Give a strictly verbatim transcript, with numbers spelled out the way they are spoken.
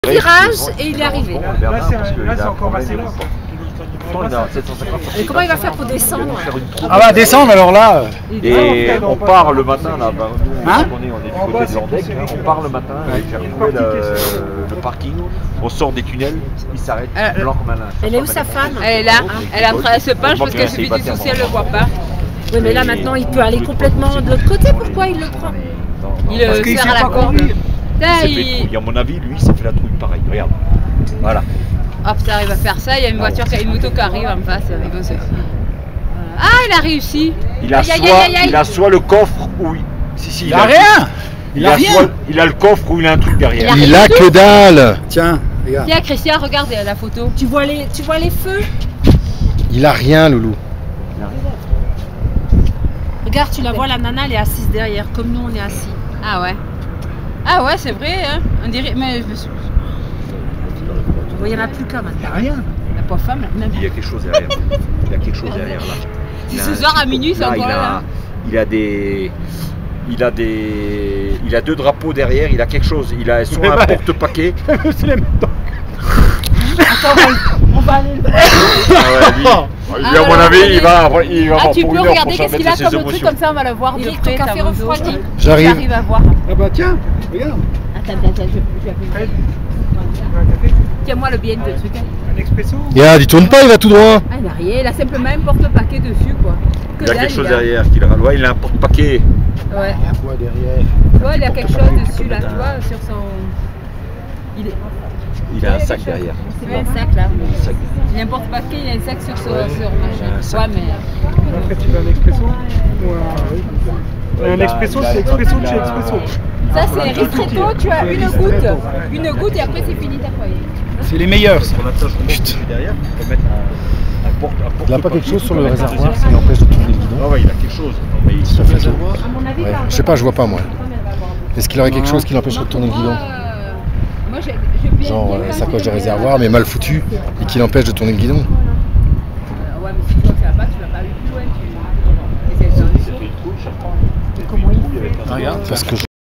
Virage et il est arrivé. Là c'est encore assez long. Et comment il va faire pour descendre? Ah bah descendre alors là. Et on part le matin là, bah, nous, Hein on est, on est du côté de Landeck, hein, on part le matin, j'ai retrouvé le, le parking, on sort des tunnels, il s'arrête, Euh, blanc comme un linge. Elle est où sa femme? Elle est là, elle est après elle se penche parce que celui du social ne le voit pas. Oui mais là maintenant il peut aller complètement de l'autre côté, pourquoi il le prend? Il le qu'il serre à sait la pas corde. conduire. Putain, Il s'est fait il... trouille. À mon avis, lui, il s'est fait la trouille pareil, regarde. Voilà. Hop, ça arrive à faire ça, il y a une voiture, qui a une moto qui arrive en face. Ils vont se... Ah, il a réussi. Il a, Aïe, aïe, soit, aïe, aïe. il a soit le coffre ou... Il... Si, si, Il a rien. Il, Il a a rien. soit... il a le coffre ou il a un truc derrière. Il Il a que dalle. Tiens, regarde. Tiens, Christian, regarde la photo. Tu vois les, tu vois les feux? Il a rien, Loulou. Regarde, tu la vois, la nana elle est assise derrière, comme nous on est assis. Ah ouais. Ah ouais, c'est vrai, hein. On dirait... Mais je me suis... Il n'y en a plus qu'un maintenant. Il a rien. La pauvre femme, même. Il y a quelque chose derrière. Il y a quelque chose derrière là. Si Il a ce un- soir à minuit, c'est là, encore il là. a, il a des... Il a des... Il a deux drapeaux derrière, il a quelque chose. Il a soit un Ouais. porte-paquet. C'est les mêmes temps. Attends, on va aller le voir. Ah ouais, lui, lui, à mon Ah, avis, ouais. il va, il va Ah, avoir tu pour peux une heure regarder pour qu'est-ce qu'il mettre a ses comme truc émotions. comme ça, on va le voir de Il est près. ton café ça va refroidi. J'arrive. J'arrive à voir. Ah bah tiens, regarde. Attends, attends, attends, je je- Tiens-moi le bien de truc. Un expresso. Regarde, il tourne pas, il va tout droit. Ah, il n'a rien, il a simplement un porte-paquet dessus, quoi. Que Il y a dalle, quelque chose a. derrière qui le raloie, il a un porte-paquet. Ouais. Quoi derrière? Tu vois, il y a quelque chose dessus, là, tu vois, sur son... Il, est... Il a un sac derrière. C'est un sac, là. Un sac. Il a un porte-paquet, il a un sac sur son... Ouais, sur il a un machin. sac. Ouais, mais... Après tu veux un expresso. Ou un... Ouais, un il a- expresso, il a- c'est expresso de il chez a- expresso. Ça, c'est ristretto, tu as une goutte. Une goutte et après, c'est fini ta foyer. C'est les meilleurs. ça. Pour l'instant, je montre celui derrière, on peut mettre un, un porte, un porte Il a pas quelque chose sur le paquet. réservoir qui l'empêche de tourner le guidon? Ah ouais, il a quelque chose. Non, mais il Ça fait tout. À mon avis, Ouais. là, Je sais pas, je vois pas moi. Est-ce qu'il aurait quelque chose qui l'empêcherait de tourner le guidon? Moi, euh, moi, j'ai j'ai bien... Genre bien euh, pensé sacoche de derrière. réservoir mais mal foutue et qui l'empêche de tourner le guidon? Euh, ouais, mais si tu vois que ça va pas, tu vas pas aller plus loin. Tu... Et c'est- fait une trouille, je prends. Regarde. Parce que je